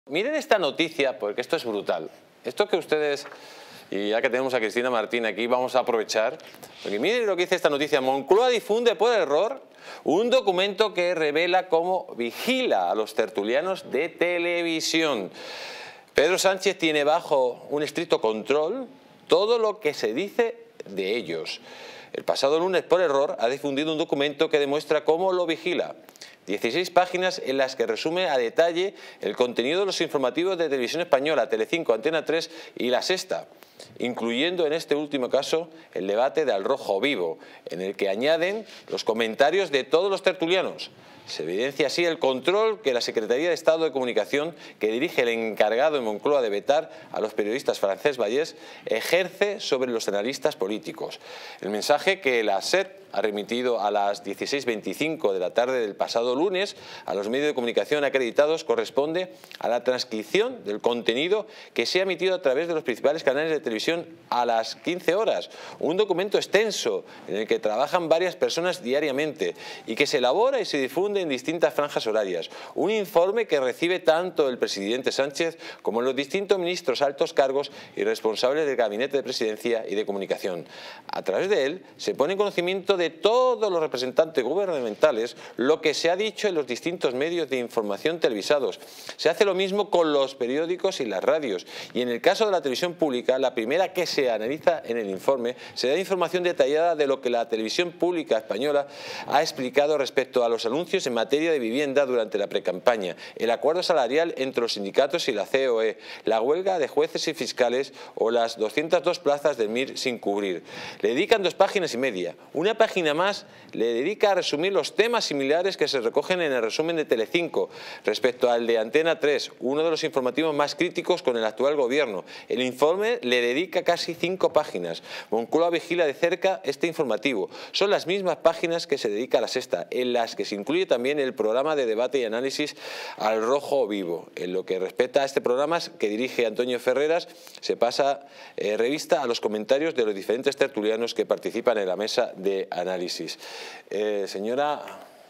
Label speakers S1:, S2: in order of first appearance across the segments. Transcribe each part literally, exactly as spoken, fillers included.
S1: Miren esta noticia, porque esto es brutal. Esto que ustedes, y ya que tenemos a Cristina Martín aquí, vamos a aprovechar. Porque miren lo que dice esta noticia. Moncloa difunde por error un documento que revela cómo vigila a los tertulianos de televisión. Pedro Sánchez tiene bajo un estricto control todo lo que se dice de ellos. El pasado lunes, por error, ha difundido un documento que demuestra cómo lo vigila. dieciséis páginas en las que resume a detalle el contenido de los informativos de Televisión Española, Telecinco, Antena tres y La Sexta, incluyendo en este último caso el debate de Al Rojo Vivo, en el que añaden los comentarios de todos los tertulianos. Se evidencia así el control que la Secretaría de Estado de Comunicación, que dirige el encargado en Moncloa de vetar a los periodistas Francesc Vallès, ejerce sobre los analistas políticos. El mensaje que la SER ha remitido a las dieciséis veinticinco de la tarde del pasado lunes a los medios de comunicación acreditados corresponde a la transcripción del contenido que se ha emitido a través de los principales canales de televisión a las quince horas. Un documento extenso en el que trabajan varias personas diariamente y que se elabora y se difunde en distintas franjas horarias. Un informe que recibe tanto el presidente Sánchez como los distintos ministros, altos cargos y responsables del Gabinete de Presidencia y de Comunicación. A través de él se pone en conocimiento de todos los representantes gubernamentales lo que se ha dicho en los distintos medios de información televisados. Se hace lo mismo con los periódicos y las radios. Y en el caso de la televisión pública, la primera que se analiza en el informe se da información detallada de lo que la televisión pública española ha explicado respecto a los anuncios en materia de vivienda durante la precampaña, el acuerdo salarial entre los sindicatos y la C O E, la huelga de jueces y fiscales o las doscientas dos plazas del M I R sin cubrir. Le dedican dos páginas y media. Una página más le dedica a resumir los temas similares que se recogen en el resumen de Telecinco respecto al de Antena tres, uno de los informativos más críticos con el actual gobierno. El informe le dedica casi cinco páginas. Moncloa vigila de cerca este informativo. Son las mismas páginas que se dedica a La Sexta, en las que se incluye también el programa de debate y análisis Al Rojo Vivo. En lo que respecta a este programa que dirige Antonio Ferreras, se pasa eh, revista a los comentarios de los diferentes tertulianos que participan en la mesa de análisis. Eh, señora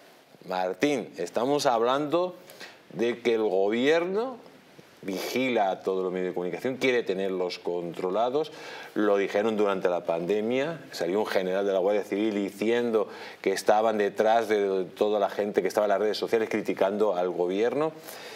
S1: Martín, estamos hablando de que el gobierno vigila a todos los medios de comunicación, quiere tenerlos controlados. Lo dijeron durante la pandemia, salió un general de la Guardia Civil diciendo que estaban detrás de toda la gente que estaba en las redes sociales criticando al gobierno.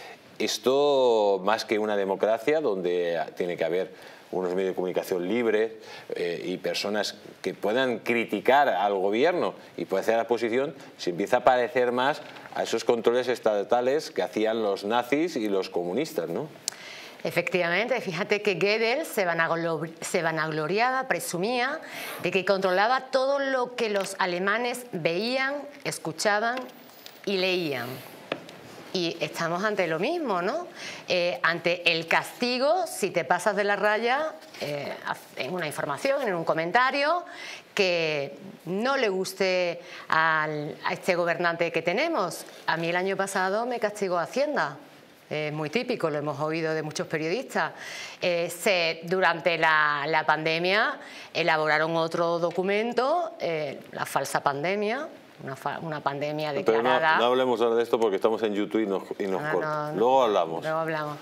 S1: Esto, más que una democracia, donde tiene que haber unos medios de comunicación libres eh, y personas que puedan criticar al gobierno y puede hacer la oposición, se empieza a parecer más a esos controles estatales que hacían los nazis y los comunistas, ¿no?
S2: Efectivamente, fíjate que Goebbels se vanaglori- se vanagloriaba, presumía de que controlaba todo lo que los alemanes veían, escuchaban y leían. Y estamos ante lo mismo, ¿no? Eh, ante el castigo si te pasas de la raya eh, en una información, en un comentario que no le guste al, a este gobernante que tenemos. A mí el año pasado me castigó Hacienda. Es muy típico, lo hemos oído de muchos periodistas. Eh, se, durante la, la pandemia elaboraron otro documento, eh, la falsa pandemia. Una, una pandemia declarada.
S1: Pero no, no hablemos ahora de esto porque estamos en YouTube y nos, y nos
S2: ah,
S1: corta.
S2: No,
S1: luego hablamos.
S2: Luego hablamos.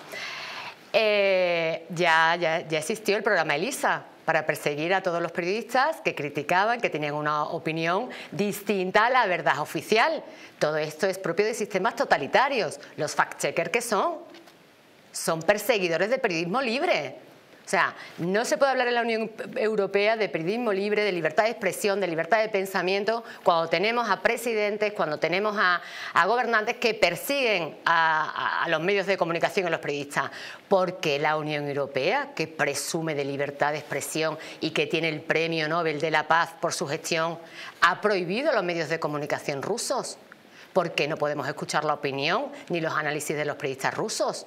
S2: Eh, ya, ya, ya existió el programa Elisa para perseguir a todos los periodistas que criticaban, que tenían una opinión distinta a la verdad oficial. Todo esto es propio de sistemas totalitarios. Los fact-checkers, ¿qué son? Son perseguidores de periodismo libre. O sea, no se puede hablar en la Unión Europea de periodismo libre, de libertad de expresión, de libertad de pensamiento, cuando tenemos a presidentes, cuando tenemos a, a gobernantes que persiguen a, a, a los medios de comunicación y a los periodistas. Porque la Unión Europea, que presume de libertad de expresión y que tiene el Premio Nobel de la Paz por su gestión, ha prohibido los medios de comunicación rusos. ¿Por qué no podemos escuchar la opinión ni los análisis de los periodistas rusos?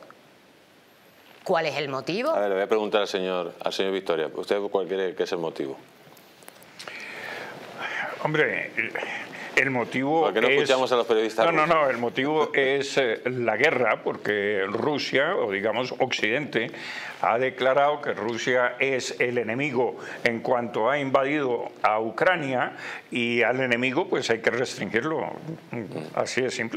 S2: ¿Cuál es el motivo?
S1: A ver, le voy a preguntar al señor, al señor Victoria. ¿Usted cuál cree que es el motivo?
S3: Hombre, el motivo
S1: ¿Por qué no
S3: es...
S1: escuchamos a los periodistas
S3: No, no,
S1: rusos?
S3: no, el motivo es eh, la guerra, porque Rusia, o digamos Occidente, ha declarado que Rusia es el enemigo en cuanto ha invadido a Ucrania y al enemigo pues hay que restringirlo. Así de simple.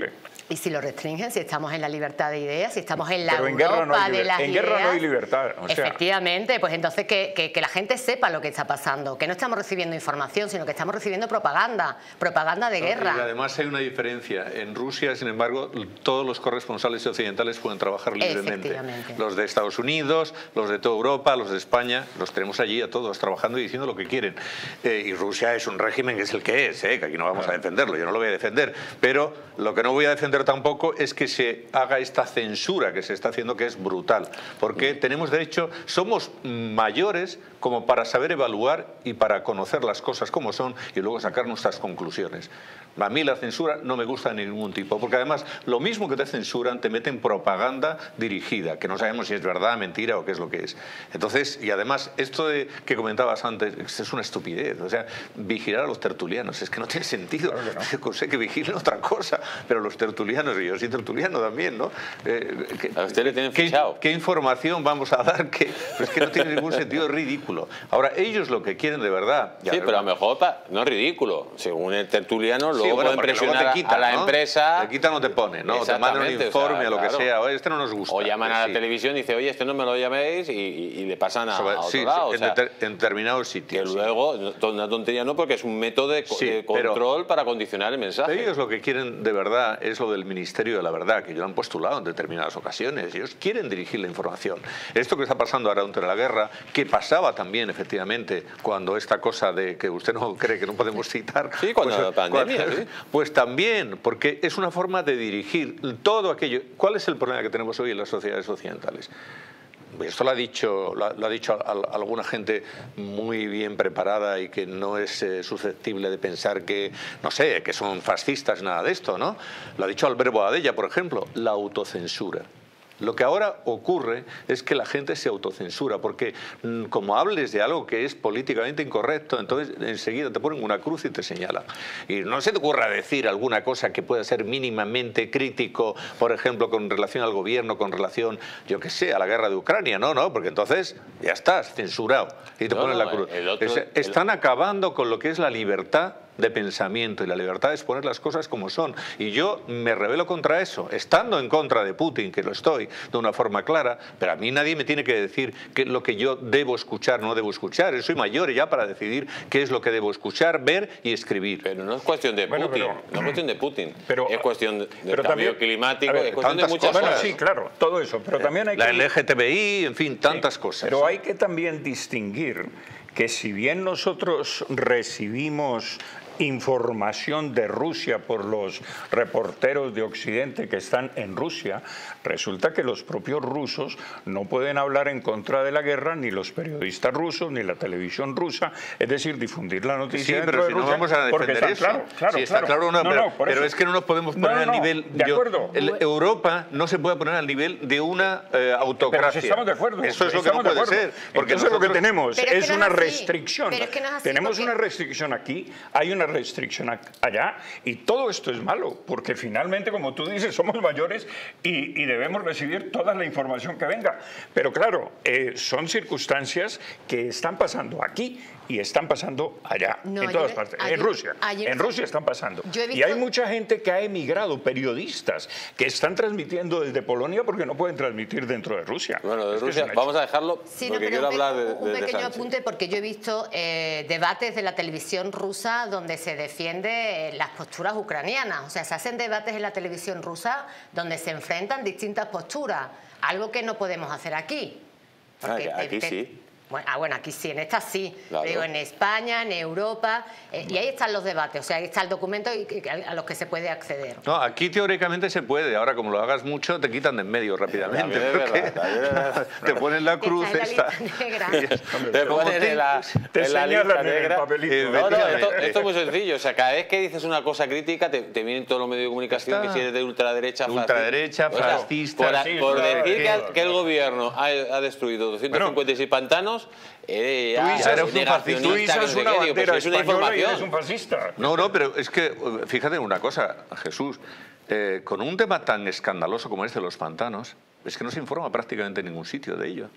S2: Y si lo restringen, si estamos en la libertad de ideas, si estamos en la
S3: Pero en
S2: Europa
S3: guerra no hay
S2: de
S3: liber-
S2: las
S3: en
S2: ideas...
S3: guerra no hay libertad. O sea,
S2: efectivamente, pues entonces que, que, que la gente sepa lo que está pasando, que no estamos recibiendo información, sino que estamos recibiendo propaganda, propaganda de guerra.
S4: Y además hay una diferencia. En Rusia, sin embargo, todos los corresponsales occidentales pueden trabajar libremente.
S2: Efectivamente.
S4: Los de Estados Unidos, los de toda Europa, los de España, los tenemos allí a todos trabajando y diciendo lo que quieren. Eh, y Rusia es un régimen que es el que es, eh, que aquí no vamos a defenderlo, yo no lo voy a defender. Pero lo que no voy a defender tampoco es que se haga esta censura que se está haciendo, que es brutal. Porque tenemos derecho, somos mayores como para saber evaluar y para conocer las cosas como son y luego sacar nuestras conclusiones. A mí la censura no me gusta de ningún tipo, porque además lo mismo que te censuran te meten propaganda dirigida, que no sabemos si es verdad, mentira o qué es lo que es. Entonces, y además, esto de, que comentabas antes, es una estupidez. O sea, vigilar a los tertulianos, es que no tiene sentido. Claro que no. Sé que vigilen otra cosa, pero los tertulianos, y yo soy tertuliano también, ¿no? Eh, que,
S1: a usted le tienen
S4: ¿qué,
S1: fichado.
S4: ¿Qué información vamos a dar? Que, pues que no tiene ningún sentido, es ridículo. Ahora, ellos lo que quieren de verdad...
S1: Sí, pero a lo mejor pa, no es ridículo. Según el tertuliano, luego
S4: sí, bueno,
S1: pueden presionar
S4: luego te quitan,
S1: a la
S4: ¿no?
S1: empresa...
S4: Te quitan o te ponen, ¿no? Te mandan un informe, o sea, a lo
S1: claro.
S4: que sea. Oye, este no nos gusta.
S1: O llaman
S4: pues
S1: a la
S4: sí.
S1: televisión y dicen, oye, este no me lo llaméis, y, y, y le pasan a,
S4: Sobre,
S1: a otro
S4: sí,
S1: lado.
S4: en,
S1: o sea,
S4: deter, en determinados sitios.
S1: Que
S4: sí.
S1: luego, una tontería no, porque es un método de,
S4: Sí,
S1: de
S4: pero-
S1: control para condicionar el mensaje.
S4: Ellos lo que quieren de verdad es lo del Ministerio de la Verdad, que ellos lo han postulado en determinadas ocasiones. Ellos quieren dirigir la información. Esto que está pasando ahora durante la guerra, que pasaba también, efectivamente, cuando esta cosa de que usted no cree que no podemos citar...
S1: Sí, cuando la pandemia,
S4: cuando-
S1: sí.
S4: Pues también, porque es una forma de dirigir todo aquello. ¿Cuál es el problema que tenemos hoy en las sociedades occidentales? Esto lo ha dicho, lo ha, lo ha dicho a, a alguna gente muy bien preparada y que no es eh, susceptible de pensar que, no sé, que son fascistas, nada de esto, ¿no? Lo ha dicho Albert Boadella, por ejemplo, la autocensura. Lo que ahora ocurre es que la gente se autocensura, porque mm, como hables de algo que es políticamente incorrecto, entonces enseguida te ponen una cruz y te señalan. Y no se te ocurra decir alguna cosa que pueda ser mínimamente crítico, por ejemplo, con relación al gobierno, con relación, yo qué sé, a la guerra de Ucrania, no, no, porque entonces ya estás censurado y te
S1: No,
S4: ponen
S1: no,
S4: la cruz.
S1: el otro-
S4: Es- están acabando con lo que es la libertad de pensamiento, y la libertad es poner las cosas como son. Y yo me rebelo contra eso, estando en contra de Putin, que lo estoy, de una forma clara, pero a mí nadie me tiene que decir qué es lo que yo debo escuchar, no debo escuchar. Yo soy mayor ya para decidir qué es lo que debo escuchar, ver y escribir.
S1: Pero no es cuestión de
S3: Bueno,
S1: Putin,
S3: pero-
S1: no es cuestión de Putin,
S3: pero-
S1: es cuestión de, del
S3: pero
S1: cambio
S3: también-
S1: climático,
S3: a ver,
S1: es cuestión de
S4: tantas
S1: muchas
S4: cosas.
S3: Bueno,
S1: cosas.
S3: sí, claro, todo eso, pero también hay
S4: La
S3: que...
S4: L G T B I, en fin, tantas cosas.
S3: Pero hay que también distinguir que si bien nosotros recibimos información de Rusia por los reporteros de Occidente que están en Rusia, resulta que los propios rusos no pueden hablar en contra de la guerra, ni los periodistas rusos, ni la televisión rusa, es decir, difundir la noticia
S4: Sí,
S3: dentro
S4: pero
S3: de
S4: si no
S3: Rusia,
S4: vamos a
S3: porque
S4: defender
S3: está
S4: eso.
S3: claro, claro,
S4: Sí, está claro, no,
S3: No,
S4: pero,
S3: no, por
S4: pero
S3: eso.
S4: es que no nos podemos
S3: No,
S4: poner
S3: no,
S4: al
S3: no,
S4: nivel...
S3: de
S4: yo-
S3: acuerdo.
S4: el- Europa no se puede poner al nivel de una eh, autocracia.
S3: Pero si estamos de acuerdo.
S4: Eso es lo que no
S3: estamos de
S4: puede
S3: acuerdo.
S4: ser. Porque
S3: Entonces lo que
S4: nosotros-
S3: tenemos
S2: Pero es que
S3: es
S2: no es
S3: una
S2: así.
S3: restricción.
S2: Pero es que no es así,
S3: Tenemos
S2: porque-
S3: una restricción aquí, hay una restricción ac- allá, y todo esto es malo, porque finalmente, como tú dices, somos mayores y, y debemos recibir toda la información que venga. Pero claro, eh, son circunstancias que están pasando aquí y están pasando allá,
S2: No,
S3: en
S2: ayer-
S3: todas partes.
S2: ayer-
S3: en Rusia,
S2: ayer-
S3: en Rusia están pasando.
S2: Yo he
S3: Y
S2: visto-
S3: hay mucha gente que ha emigrado, periodistas, que están transmitiendo desde Polonia porque no pueden transmitir dentro de Rusia.
S1: Bueno, de
S3: Es que es
S1: Rusia,
S3: un hecho.
S1: vamos a dejarlo
S2: Sí, no,
S1: porque
S2: pero
S1: quiero
S2: un, pe-
S1: hablar de,
S2: un
S1: de- de
S2: pequeño
S1: Sánchez.
S2: apunte, porque yo he visto eh, debates de la televisión rusa donde se defiende eh, las posturas ucranianas. O sea, se hacen debates en la televisión rusa donde se enfrentan distintas posturas, algo que no podemos hacer aquí.
S1: Ah,
S2: Porque
S1: que
S2: te-
S1: aquí
S2: te-
S1: sí.
S2: Bueno, ah, bueno, aquí sí, en esta sí.
S1: Claro.
S2: Digo, en España, en Europa, eh, y ahí están los debates. O sea, ahí está el documento y, y a los que se puede acceder.
S4: No, aquí teóricamente se puede. Ahora, como lo hagas mucho, te quitan de en medio rápidamente.
S1: También es
S4: porque
S1: verdad, también es verdad.
S4: te ponen la cruz
S2: Está en la
S4: esta.
S2: lista negra.
S1: Te
S4: Como
S1: ponen
S4: te-
S1: en la,
S3: te
S1: en la
S3: señalan
S1: lista
S3: en el
S1: negra.
S3: papelito.
S1: No, no, esto,
S4: Efectivamente.
S1: esto es muy sencillo. O sea, cada vez que dices una cosa crítica, te, te vienen todos los medios de comunicación
S4: Está.
S1: que si eres de ultraderecha, fascista.
S4: Ultraderecha,
S1: O sea,
S4: fascista,
S1: Por,
S3: sí,
S1: por
S3: claro,
S1: decir que,
S3: claro,
S1: que el
S3: claro.
S1: gobierno ha, ha destruido doscientos cincuenta y seis pantanos, eh,
S3: Tú
S1: ya,
S3: izas-
S4: eres un
S3: tú
S1: negacionista, que no
S3: izas
S1: sé
S3: una
S1: qué, digo, pues
S3: bandera
S1: es una
S3: española y eres
S1: información.
S3: un fascista.
S4: No, no, pero es que, fíjate en una cosa, Jesús, eh, con un tema tan escandaloso como este de los pantanos, es que no se informa prácticamente en ningún sitio de ello.